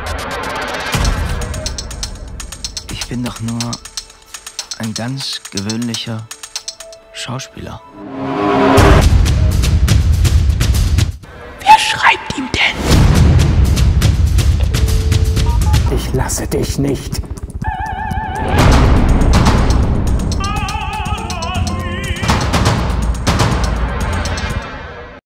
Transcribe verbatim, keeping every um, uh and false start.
Ich bin doch nur ein ganz gewöhnlicher Schauspieler. Wer schreibt ihm denn? Ich lasse dich nicht.